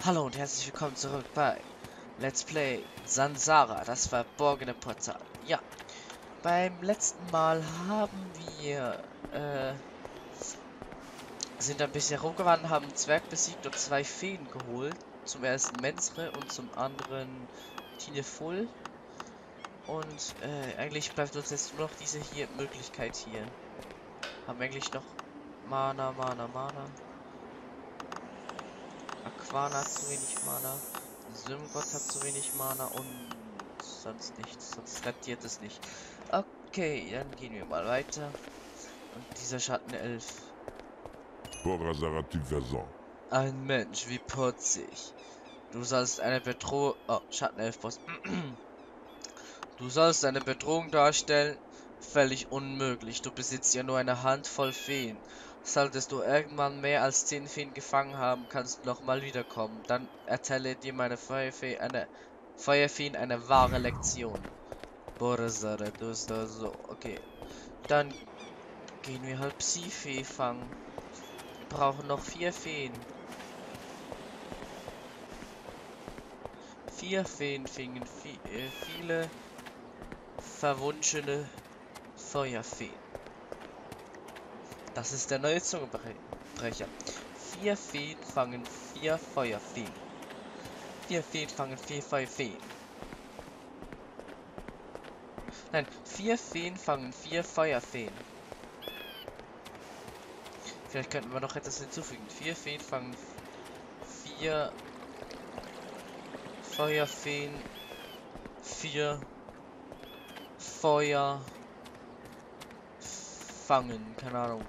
Hallo und herzlich willkommen zurück bei Let's Play Sansara, das verborgene Portal. Ja, beim letzten Mal haben wir sind ein bisschen rumgewandert, haben einen Zwerg besiegt und zwei Feen geholt. Zum ersten Mensre und zum anderen Tineful. Und eigentlich bleibt uns jetzt nur noch diese hier Möglichkeit hier. Haben wir eigentlich noch Mana. Aquana hat zu wenig Mana. Symgott hat zu wenig Mana und sonst nichts. Sonst rentiert es nicht. Okay, dann gehen wir mal weiter. Und dieser Schattenelf. Ein Mensch, wie putzig. Du sollst eine Bedrohung... Oh, Schattenelf-Boss. Du sollst eine Bedrohung darstellen? Völlig unmöglich. Du besitzt ja nur eine Handvoll Feen. Solltest du irgendwann mehr als 10 Feen gefangen haben, kannst du nochmal wiederkommen. Dann erteile dir meine Feuerfeen eine wahre Lektion. Borsare, du ist da so. Okay. Dann gehen wir halt Psi-Fee fangen. Wir brauchen noch 4 Feen. 4 Feen fingen viele verwunschene Feuerfeen. Das ist der neue Zungenbrecher. 4 Feen fangen 4 Feuerfeen. 4 Feen fangen 4 Feuerfeen. Nein, 4 Feen fangen 4 Feuerfeen. Vielleicht könnten wir noch etwas hinzufügen. 4 Feen fangen 4 Feuerfeen. 4 Feuer fangen. Keine Ahnung.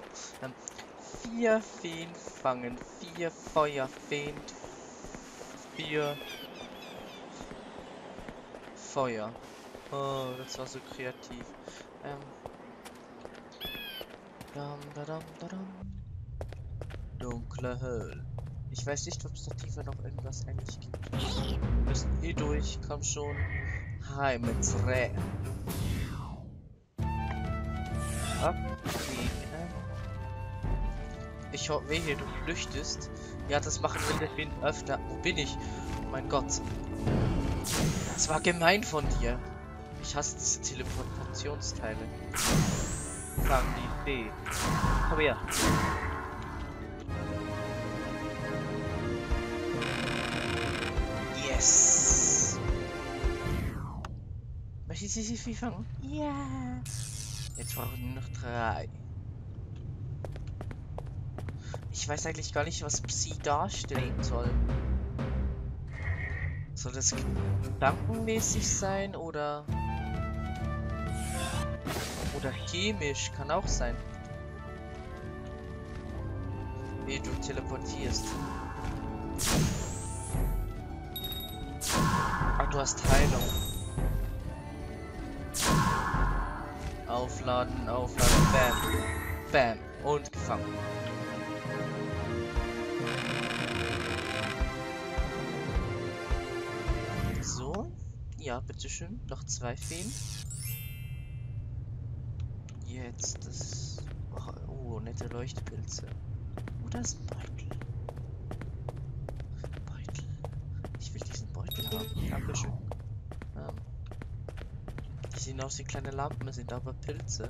4 Feen fangen 4 Feuerfeen. 4 Feuer. Oh, das war so kreativ. Dunkle Höhlen. Ich weiß nicht, ob es da tiefer noch irgendwas eigentlich gibt. Wir müssen hier durch. Komm schon. Heim ins Reh. Okay. Ich hoffe, hier du flüchtest. Ja, das machen wir viel öfter. Wo bin ich? Oh mein Gott. Das war gemein von dir. Ich hasse diese Teleportationsteile. Sagen die Fee. Komm her. Yes. Möchte ich sie Fee fangen? Ja. Jetzt brauchen wir nur noch 3. Ich weiß eigentlich gar nicht, was Psi darstellen soll. Soll das gedankenmäßig sein oder chemisch? Kann auch sein. Wie du teleportierst. Ah, du hast Heilung. Aufladen, bam. Bam. Und gefangen. So. Ja, bitteschön. Noch 2 Feen. Jetzt das... Oh, nette Leuchtpilze. Oh, da ist ein Beutel. Ich will diesen Beutel haben. Dankeschön. Die sehen aus wie kleine Lampen, sind aber Pilze.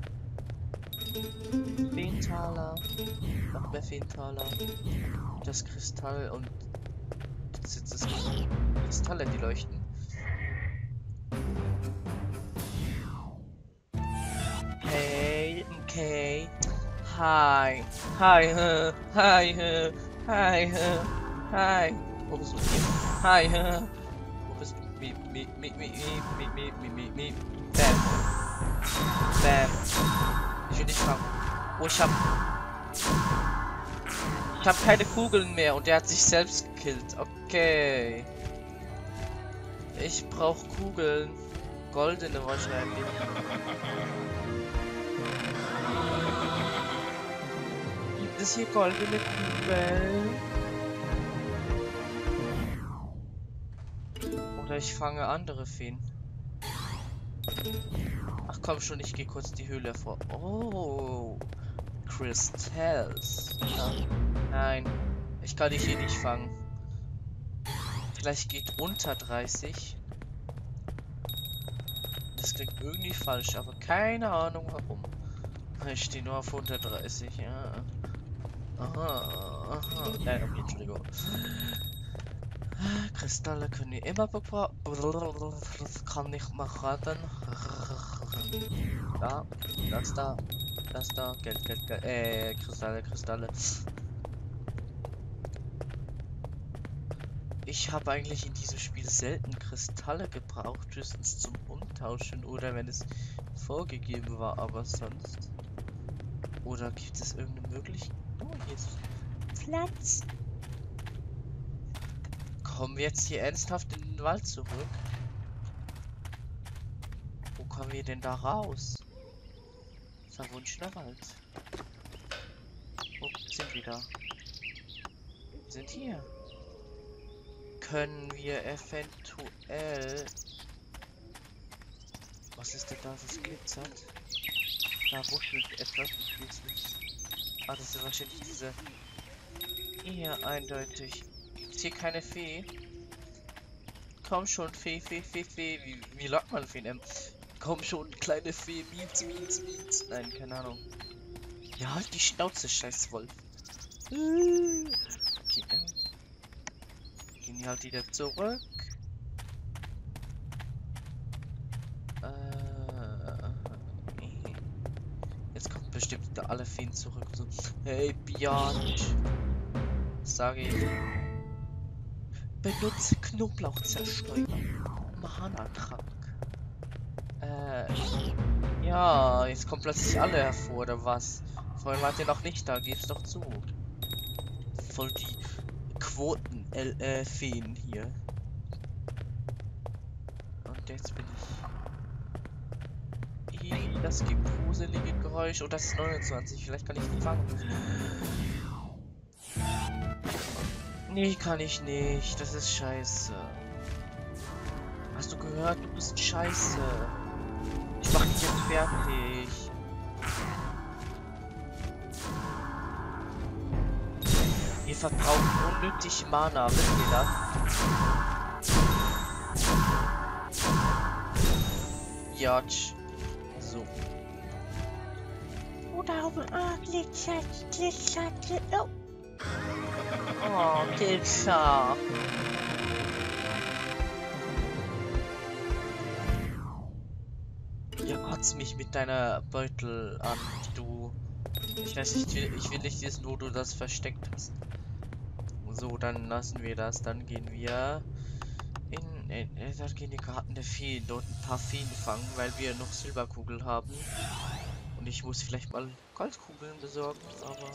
Feentaler. Noch mehr Feentaler. Das Kristall und... Das sind das Kristalle, die leuchten. Hey, okay. Hi. Hi. Wo bist du? Hi. Wo bist du? Bam. Ich will dich fangen. Oh, ich hab keine Kugeln mehr und der hat sich selbst gekillt. Okay. Ich brauche Kugeln. Goldene wahrscheinlich. Gibt es hier goldene Kugeln? Oder ich fange andere Feen. Ach komm schon, ich gehe kurz die Höhle vor. Oh, Crystals. Nein, ich kann dich hier nicht fangen. vielleicht geht unter 30. Das klingt irgendwie falsch, aber keine Ahnung warum. Ich stehe nur auf 130, ja. Aha, aha. Nein, okay, Entschuldigung. Kristalle können wir immer bekommen. Das kann ich machen. Da, das da, Geld, Geld, Geld. Kristalle, Kristalle. Ich habe eigentlich in diesem Spiel selten Kristalle gebraucht, höchstens zum Umtauschen oder wenn es vorgegeben war, aber sonst. Oder gibt es irgendeine Möglichkeit? Oh, hier ist Platz. Kommen wir jetzt hier ernsthaft in den Wald zurück? Wo kommen wir denn da raus? Verwunschener Wald. Wo sind wir da? Wir sind hier. Können wir eventuell... Was ist denn da, das glitzert? Da wuschelt etwas, ich will es nicht. Ah, das ist wahrscheinlich diese... Hier, eindeutig. Gibt's hier keine Fee? Komm schon, Fee, Fee, Fee, Fee. Wie lockt man Feen? Komm schon, kleine Fee. Mietz, Mietz, Mietz. Nein, keine Ahnung. Ja, halt die Schnauze, scheiß Wolf. Okay, gehen die halt wieder zurück. Jetzt kommt bestimmt wieder alle Feen zurück. So, hey, Biatch. Sage ich. Benutze Knoblauchzerstäuber. Mana-Trank. Ja, jetzt kommen plötzlich alle hervor, oder was? Vorhin wart ihr noch nicht da, geb's doch zu. Voll die Quoten-Feen hier. Und jetzt bin ich... Das gibt gruselige Geräusche. Oh, das ist 29. Vielleicht kann ich die fangen. Nee, kann ich nicht. Das ist scheiße. Hast du gehört? Du bist scheiße. Ich mach dich jetzt fertig. Ihr verbraucht unnötig Mana, wisst ihr das? Jatsch. So. Oder glitzert, glitzert, glitzert. Oh, Glitzer. Ja, kotz mich mit deiner Beutel an, die du... Ich weiß nicht, ich will nicht wissen, wo du das versteckt hast. So, dann lassen wir das. Dann gehen wir da gehen die Karten der Feen. Dort ein paar Feen fangen, weil wir noch Silberkugeln haben. Und ich muss vielleicht mal Goldkugeln besorgen, aber...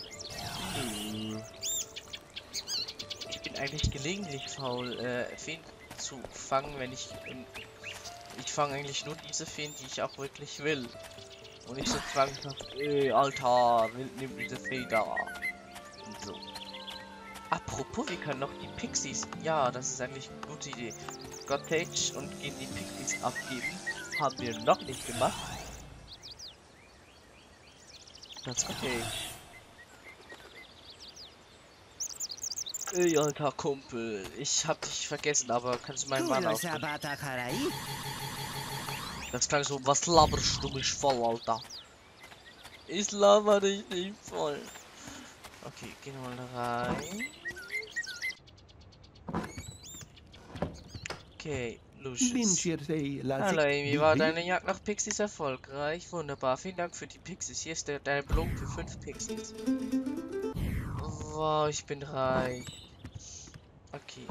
Ich bin eigentlich gelegentlich faul, Feen zu fangen, wenn ich... Ich fange eigentlich nur diese Feen, die ich auch wirklich will. Und ich so zwanghaft, ey, Alter, nimm diese Fee da. Und so. Apropos, wir können noch die Pixies. Ja, das ist eigentlich eine gute Idee. Cottage und gehen die Pixies abgeben. Haben wir noch nicht gemacht. Das Cottage. Ey, alter Kumpel, ich hab dich vergessen, aber kannst du meinen Mann aufnehmen? Das klang so, was laberst du mich voll, Alter? Ich laber dich nicht voll. Okay, gehen wir mal rein. Okay, Lucius. Hallo Amy, war deine Jagd nach Pixies erfolgreich? Wunderbar, vielen Dank für die Pixies. Hier ist deine Belohnung für 5 Pixies. Wow, ich bin reich. Okay,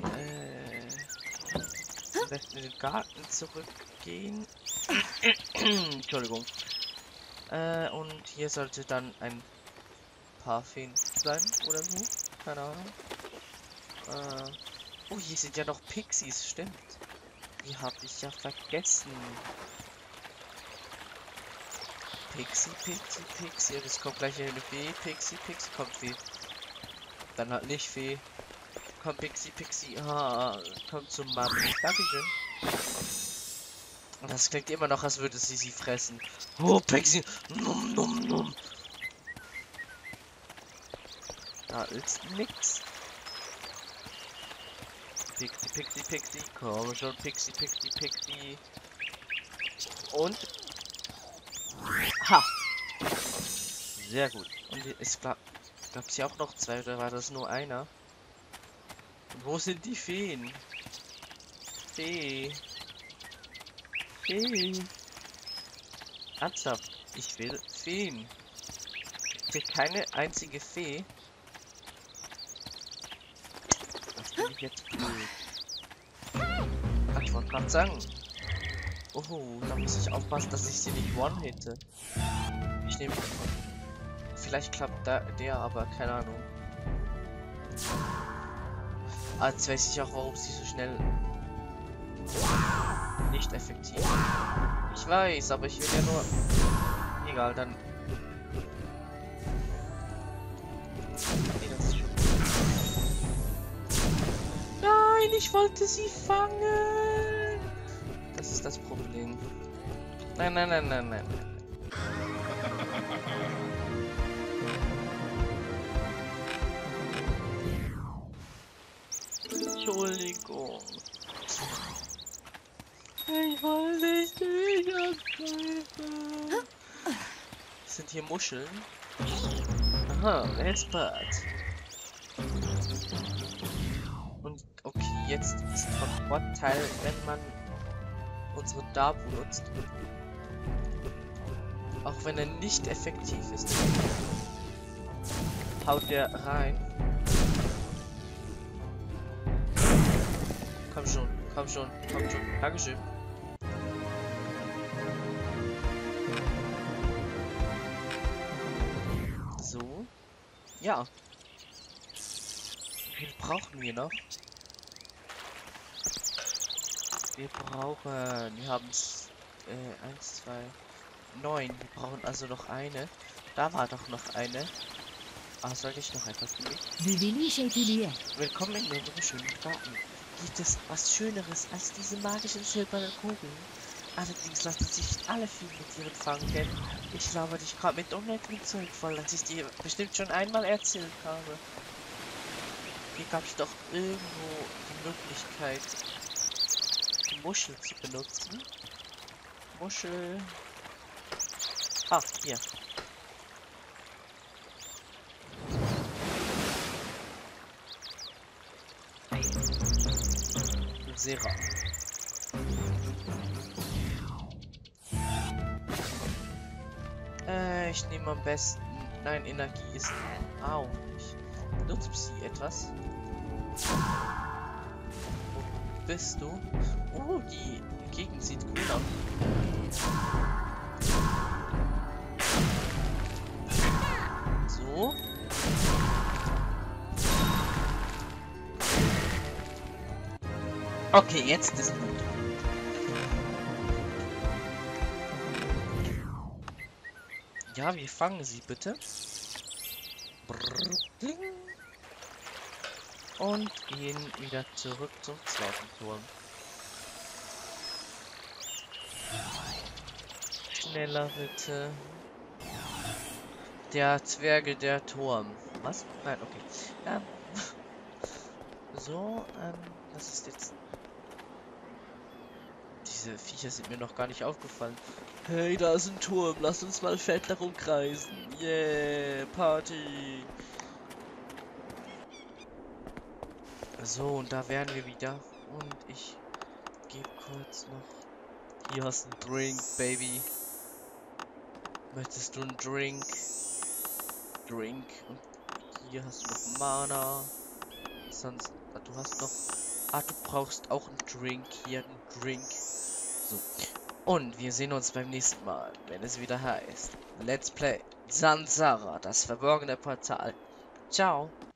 am besten in den Garten zurückgehen. Entschuldigung. Und hier sollte dann ein paar Feen sein oder so. Keine Ahnung. Oh, hier sind ja noch Pixies, stimmt. Die habe ich ja vergessen. Pixie, Pixie, Pixie. Das kommt gleich eine Fee. Pixie, Pixie. Kommt Fee. Dann halt nicht Fee. Komm, Pixie, Pixie. Ah, kommt zum Mann. Dankeschön. Und das klingt immer noch, als würde sie fressen. Oh, Pixie. Num, num, num. Da ist nix. Pixie, Pixie, Pixie. Komm schon, Pixie, Pixie, Pixie. Und... Ha! Sehr gut. Und es gab es ja auch noch zwei, oder war das nur einer? Und wo sind die Feen? Fee. Fee. Ernsthaft, ich will Feen. Hier keine einzige Fee. Das finde ich jetzt blöd. Ach, ich wollte gerade sagen. Oh, da muss ich aufpassen, dass ich sie nicht one-hitte. Ich nehme... Vielleicht klappt da der, aber keine Ahnung. Ah, jetzt weiß ich auch, warum sie so schnell... nicht effektiv. Ich weiß, aber ich will ja nur... Egal, dann... Nee, das ist schon... Nein, ich wollte sie fangen! Das ist das Problem. Nein, nein, nein, nein, nein. Entschuldigung. Ich wollte nicht angreifen. Sind hier Muscheln? Aha, Weltbad. Und okay, jetzt ist von Vorteil, wenn man unseren Dabu nutzt. Auch wenn er nicht effektiv ist. Haut der rein. Komm schon, komm schon, komm schon. Dankeschön. So. Ja. Wie viel brauchen wir noch? Wir haben 1, 2, 9. Wir brauchen also noch eine. Da war doch noch eine. Ah, sollte ich noch etwas tun? Willkommen in unserem schönen Garten. Gibt es was Schöneres als diese magischen silbernen Kugeln? Allerdings lassen sich alle viel mit ihren fangen. Ich glaube, dich gerade mit unnötigem Zeug voll, das ich dir bestimmt schon einmal erzählt habe. Hier gab es doch irgendwo die Möglichkeit, die Muschel zu benutzen. Muschel. Ah, hier. Sera. Ich nehme am besten... Nein, Energie ist auch nicht. Nutzt sie etwas? Wo bist du? Oh, die Gegend sieht cool aus. So. Okay, jetzt ist gut. Ja, wir fangen sie bitte. Und gehen wieder zurück zum zweiten Turm. Schneller bitte. Der Zwerge, der Turm. Was? Nein, okay. So, das ist jetzt... Diese Viecher sind mir noch gar nicht aufgefallen. Hey, da ist ein Turm. Lass uns mal fett darum kreisen. Yeah, Party. So, und da wären wir wieder. Und ich gebe kurz noch... Hier hast du einen Drink, Baby. Möchtest du einen Drink? Drink. Und hier hast du noch Mana. Sonst... Du hast noch... Ah, du brauchst auch einen Drink. Hier einen Drink. So. Und wir sehen uns beim nächsten Mal, wenn es wieder heißt Let's Play Sansara, das verborgene Portal. Ciao.